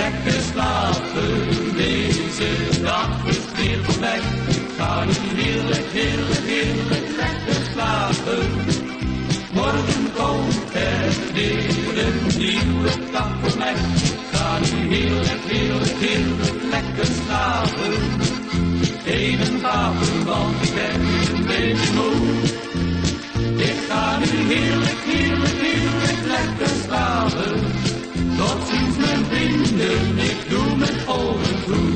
lekker slapen. Deze dag is weer voorbij. Ik ga nu heerlijk, heerlijk, heerlijk lekker slapen. Morgen komt er weer een nieuwe dag voor mij. Ik ga nu heerlijk, heerlijk, heerlijk lekker slapen. Even slapen, want ik ben een beetje moe. Ik ga nu heerlijk, heerlijk, heerlijk lekker slapen. Tot ziens mijn vrienden, ik doe mijn ogen toe.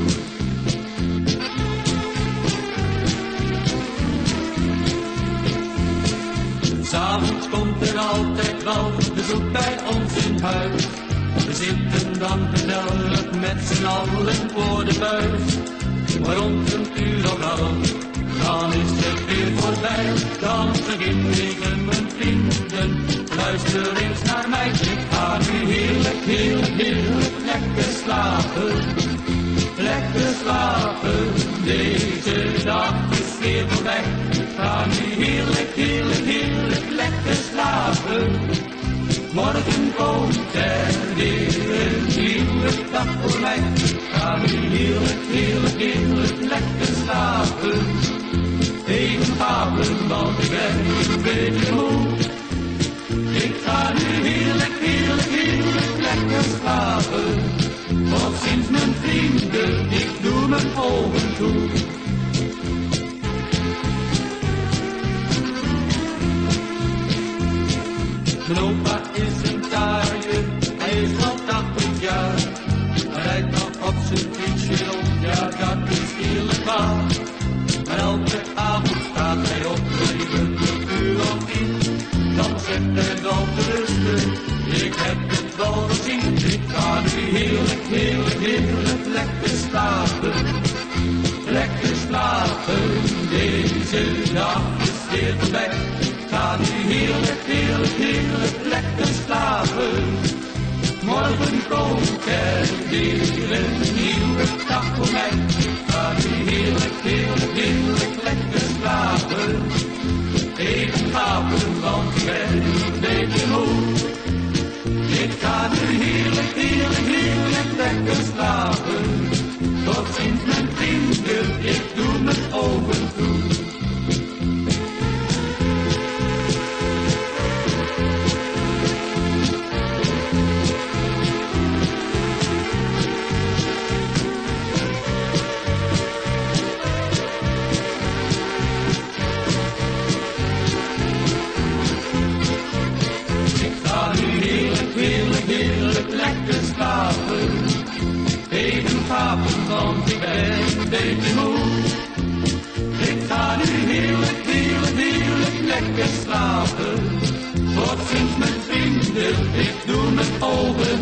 S'avonds komt er altijd wel bezoek bij ons in huis. We zitten dan gezellig met z'n allen voor de buis. Maar rond een uur of half, dan is het weer voorbij. Dan begin ik en mijn vrienden, luister eens naar mij. Ik ga nu heerlijk, heerlijk, heerlijk lekker slapen. Lekker slapen, deze dag is weer voorbij. Ik ga nu heerlijk, heerlijk, heerlijk lekker slapen. Morgen komt er weer een nieuwe dag voor mij. Ik ga nu heerlijk, heerlijk, heerlijk lekker slapen. Even slapen, want ik ben een beetje moe. Ik ga nu heerlijk, heerlijk, heerlijk lekker slapen. Tot ziens mijn vrienden, ik doe mijn ogen toe. Mijn opa is een taaie, hij is al 80 jaar. Hij rijdt nog op zijn fietsje rond, ja dat is heerlijk waar. Maar elke avond staat hij op, een uur of 10. Dan zet hij wel te rusten, ik heb het wel gezien. Ik ga nu heerlijk, heerlijk, heerlijk lekker slapen. Lekker slapen, deze dag is weer voorbij. Ik ga nu heerlijk, heerlijk, heerlijk lekker slapen. Morgen komt er weer een nieuwe dag voor mij. Ik ga nu heerlijk, heerlijk, heerlijk lekker slapen. Even slapen, want ik ben een beetje moe. Ik ga nu heerlijk, heerlijk, heerlijk lekker slapen. Tot ziens mijn vrienden, ik doe mijn ogen toe. Heerlijk, heerlijk, lekker slapen. Even slapen, want ik ben een beetje moe. Ik ga nu heerlijk, heerlijk, heerlijk lekker slapen. Tot ziens mijn vrienden, ik doe mijn ogen